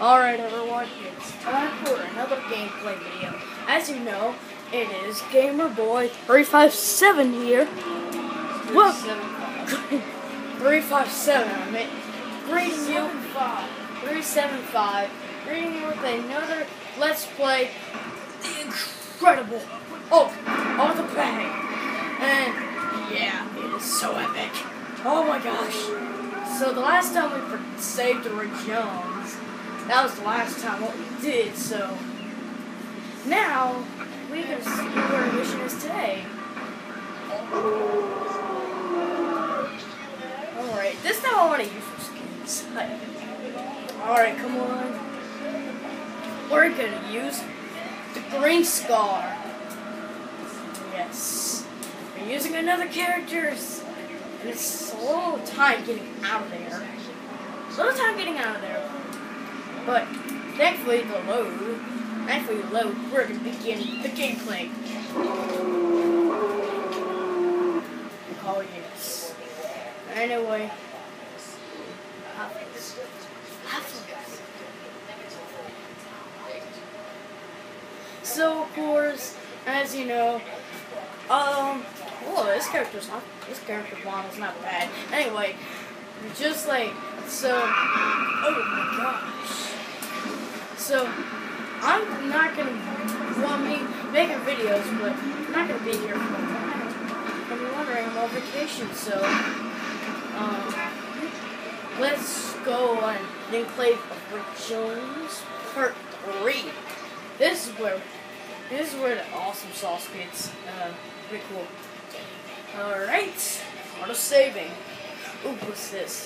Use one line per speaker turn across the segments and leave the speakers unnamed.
Alright everyone, it's time for another gameplay video. As you know, it is GamerBoy357 here. Whoa! 357, I mean, greeting you, 375, greeting you with another Let's Play The Incredible Hulk of the Bag. And yeah, it is so epic. Oh my gosh. So the last time we saved Rick Jones, that was the last time what we did, so now we can see what our mission is today. Alright, this time I want to use some skins. Alright, come on. We're gonna use the Green Scar. Yes. We're using another characters. And it's a little time getting out of there. But thankfully the load, we're going to begin the gameplay. Oh yes. Anyway. So of course, as you know, whoa, this character model's not bad. Anyway, just like, so, oh my gosh. So, I'm not gonna, making videos, but I'm not gonna be here for a while. If you're wondering, I'm on vacation, so, let's go on the Enclave of Rick Jones Part 3. This is where the awesome sauce gets, pretty cool. Alright, auto saving. Ooh, what's this?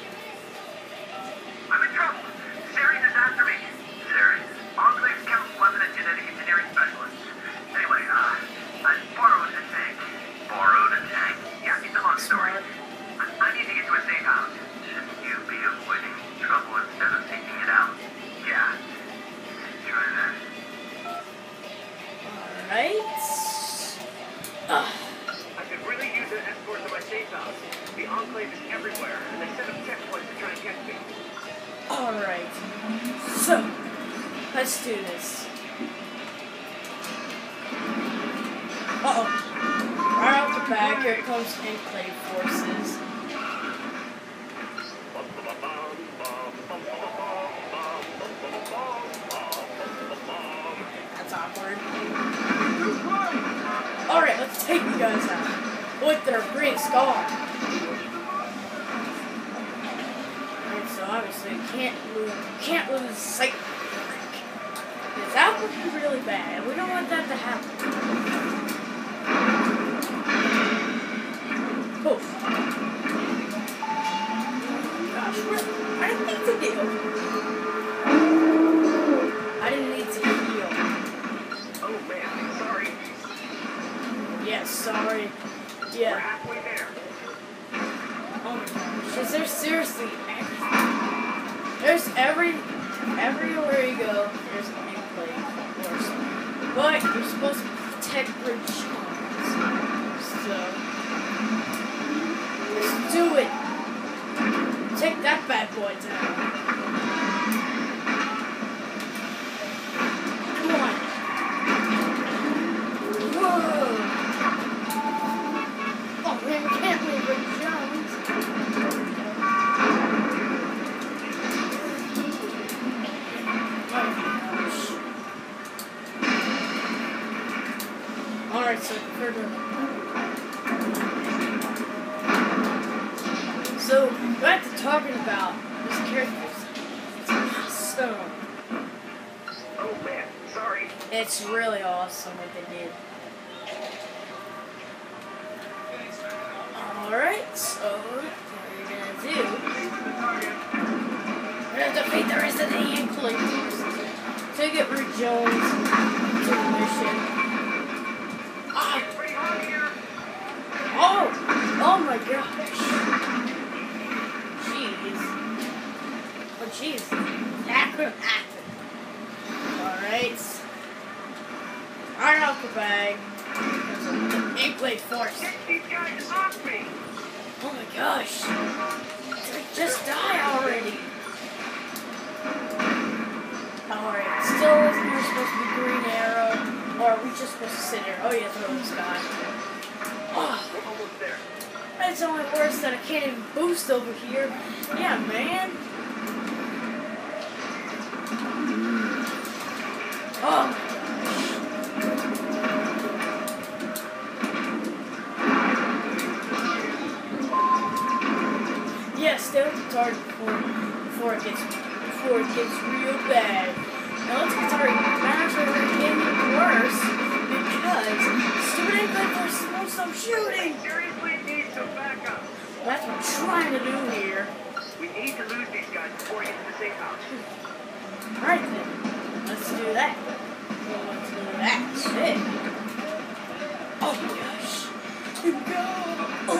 I'm in trouble. Ceres is after me. Ceres, Enclave's Council Weapon and Genetic Engineering Specialist. Anyway, I borrowed a tank. Borrowed a tank? Yeah, it's a long story. I need to get to a safe house. Shouldn't you be avoiding trouble instead of seeking it out? Yeah. Try that.
Alright.
I could really use an escort to my safe house. The Enclave is everywhere, and they set up checkpoints to try and catch me.
Alright. So, let's do this. Uh-oh. Right off the back, here comes Enclave forces. That's awkward. Alright, let's take you guys out with their Green Scar. Alright, so obviously can't lose sight of Rick. Because that would be really bad. We don't want that to happen. Oh. Gosh, I didn't need to heal. I didn't need to heal.
Oh man, sorry.
Yes, sorry. Yeah.
We're halfway there.
Oh my gosh. Is there seriously everything? There's everywhere you go, there's an Enclave, of course. But you're supposed to protect Rick Jones. So, let's do it. Take that bad boy down. Come on. Whoa. Oh man, we can't leave Rick Jones. Alright, so back to talking about this character. So,
Oh man, sorry.
it's really awesome what they did. Alright, so what you're gonna do, we're gonna defeat the rest of the Enclave to get Rick Jones to the mission.
It's pretty hot here.
Oh my gosh. Jeez. Oh jeez. That could have happened. Alright. Right off the bag. There's an Enclave force.
Get these guys off me.
Oh my gosh. Just die already. supposed to be Green Arrow? Or are we just supposed to sit here? Oh yeah, throw this guy. Oh,
We're almost there.
it's only worse that I can't even boost over here. Yeah, man. Oh. Yeah, stay with the target before it gets real bad. Now let's get started. Actually, we're getting worse because stupid Eggplant Force won't stop shooting.
Seriously need some backup.
That's what I'm trying to do here.
We need to lose these guys before we get to the safe house.
Alright then, let's do that. Well, let's do that. Shit. Oh my gosh. To go. Oh.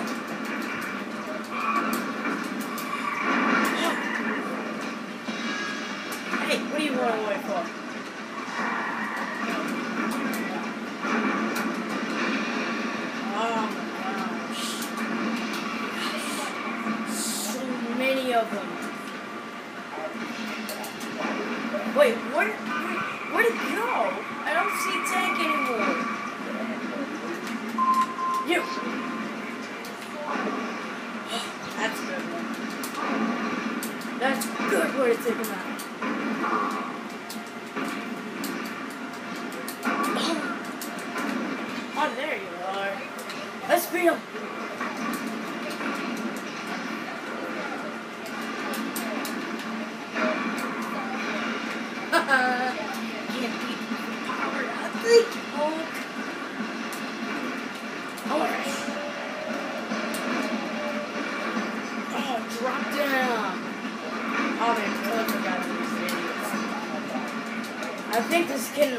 Hey, what do you want to wait for? Oh my gosh. So many of them. Wait, where'd it go? I don't see a tank anymore. You. That's a good one. That's a good way to take him out. Oh, there you are. Let's beat him. Can't beat powered athlete Hulk. Oh my gosh. Oh, drop down. Oh man, I forgot these idiots. I think this is getting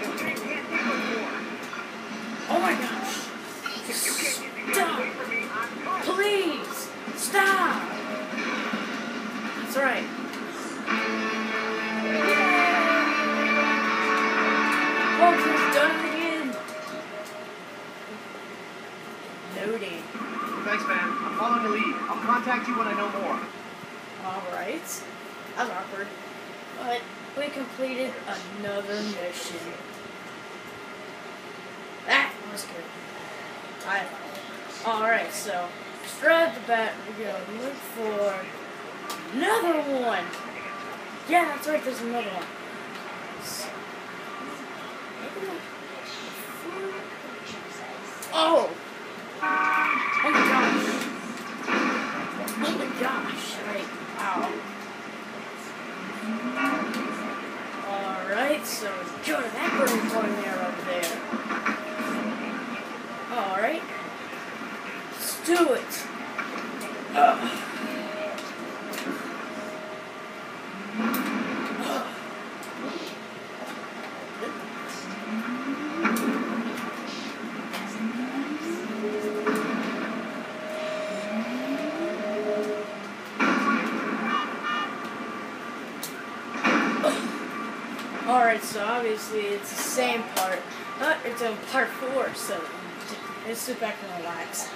oh my gosh. Stop. Please. Stop. That's right. Hulk has done it again. Loading.
Thanks, man. I'm following the lead. I'll contact you when I know more.
Alright. That was awkward. But we completed another mission. That was good. Alright, so straight off the bat, we're gonna look for another one. Yeah, that's right, there's another one. Oh! Oh my gosh. Oh my gosh. Right. Ow. Alright, so go to that burning point there over there. Alright. Let's do it. Alright, so obviously it's the same part, but it's in part 4, so let's sit back and relax.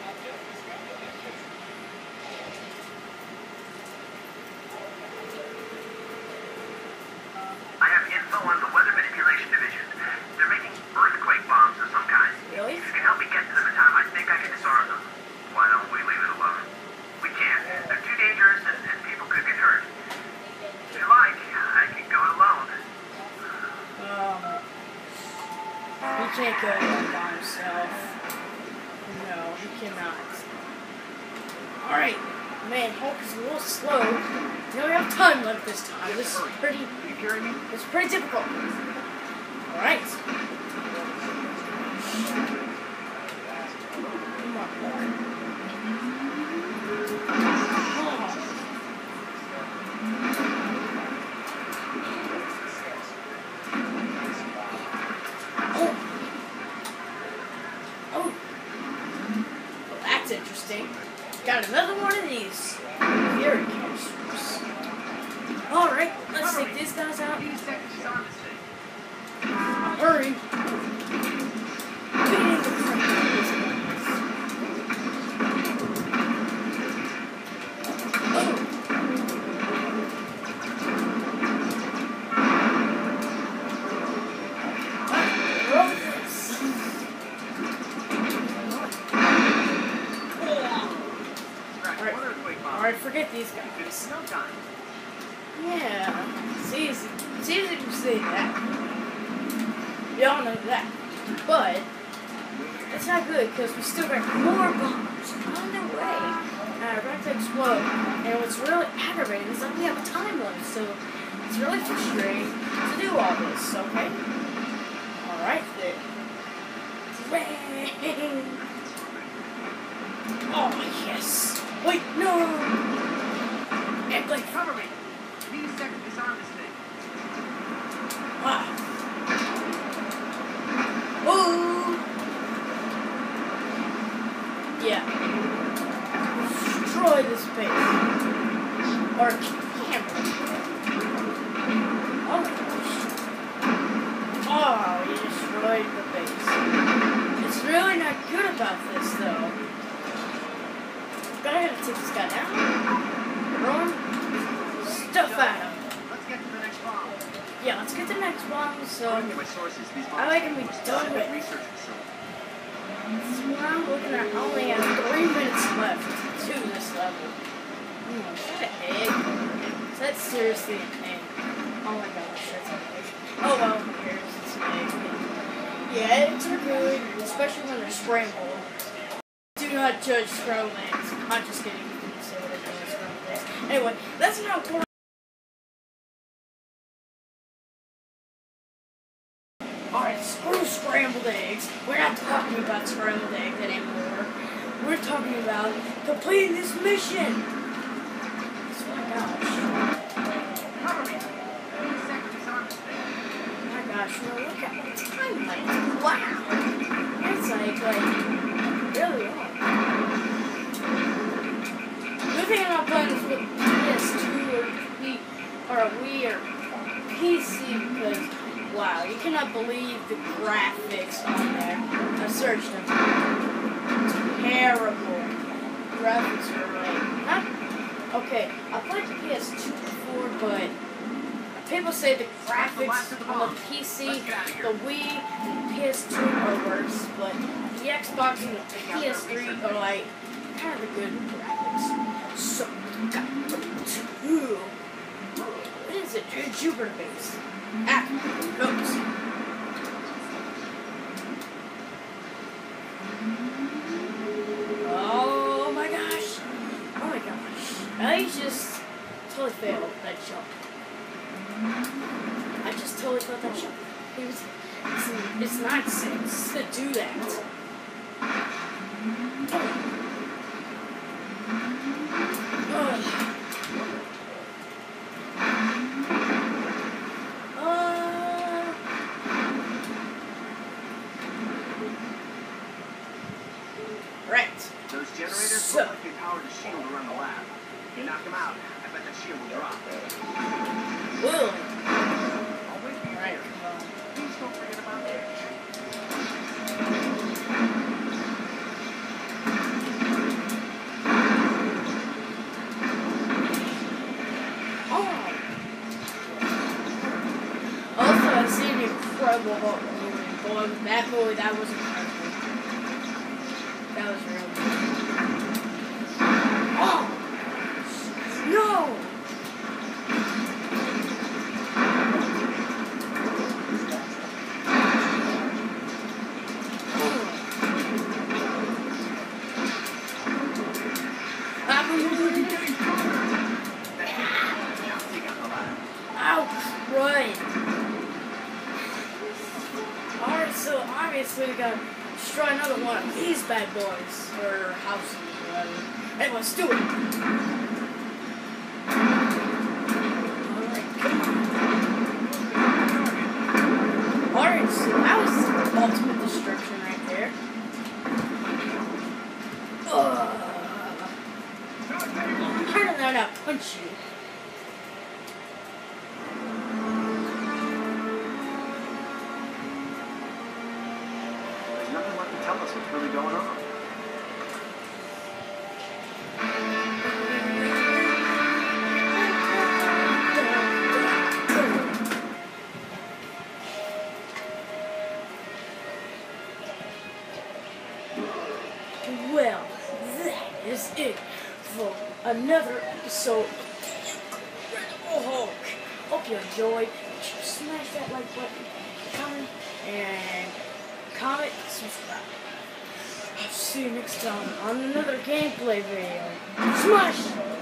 I have info on the Weather Manipulation Division. They're making earthquake bombs of some kind.
Really?
If you can help me get to them in time, I think I can disarm them. Why don't we leave it alone? We can't. They're too dangerous and people could get hurt. If you like, I can go it alone.
He can't go alone by himself. No, he cannot. Alright, man, Hulk is a little slow. We don't have time left this time. This is pretty,
Are you carrying me?
it's pretty difficult. Alright. Come on, Hulk. Oh, that's interesting. Got another one of these. Fury captures. Alright, let's take these guys out. Hurry. Beating the crap out of these guys. Oh. It's easy to say that. Y'all know that. But it's not good because we still got more bombs on the way. We're going to explode. And what's really aggravating is that we have a time limit, so it's really frustrating to do all this, okay? Alright then. Rain! Oh, yes! Wait, no! And like,
Cover me. Need a second to disarm this thing.
ah. Oh! Yeah. Destroy this base. Or camera. Oh my gosh. Oh, you destroyed the base. It's really not good about this, though. But I gotta take this guy down. Run. Stuff at him.
Let's get to the next bomb.
Yeah, let's get to the next bomb, so
According to my sources, these bombs
I like him
came
be
from a
done
specific
with.
research facility.
So I'm looking at only have 3 minutes left to this level. Is that an egg? Is that seriously an egg? Oh my gosh, that's an egg. Oh well, who cares? It's an egg. Yeah, eggs are good, especially when they're scrambled. Do not judge scrambled eggs. I'm just kidding. You can say what I do with scrambled eggs. Anyway, that's not important. Alright, screw scrambled eggs. We're not talking about scrambled eggs anymore. We're talking about completing this mission. Oh my gosh.
Cover me. Need a second to disarm this thing.
Oh my gosh, well, look at the time lapse. Wow. It's like really long. Good thing I'm not playing this with PS2 or Wii or PC because, wow, you cannot believe the graphics on there. I searched them. Terrible. Graphics are like, not, okay, I played the PS2 before, but people say the graphics on the PC, the Wii, and the PS2 are worse, but the Xbox and the PS3 are like kind of the good graphics. So, got the two. What is it? Jupiter base. Goats. Oh my gosh. Oh my gosh. I just totally failed that jump. I just totally failed that jump. It's nonsense to do that. Right.
Those generators
So.
look like they powered a shield around the lab. If you knock them out, I bet that shield will drop.
Whoa.
I'll wait for you
Right.
here. Please don't forget about me.
Also, I've seen the Incredible Hulk movie. Boy, that movie, that was incredible. That was real good. Oh! No! Ow, right. Alright, so obviously we gotta destroy another one of these bad boys, or houses, or whatever. Anyway, let's do it. Alright, come on. Alright, so that was ultimate destruction right there. How did I not punch you?
There's nothing left to tell us what's really going on.
Well, that is it for another episode of The Incredible Hulk. Hope you enjoyed. smash that like button, comment, subscribe. I'll see you next time on another gameplay video. Smash!